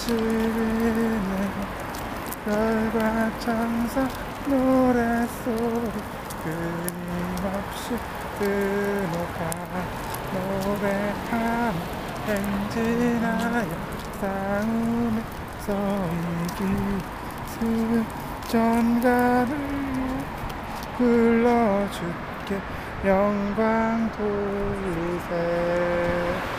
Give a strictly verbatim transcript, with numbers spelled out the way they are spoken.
지는 별과 천사 노랫소리 끊임없이 드노가 노래하며 행진하여 싸움에서 이기 승전가를 불러주께 영광 돌리세.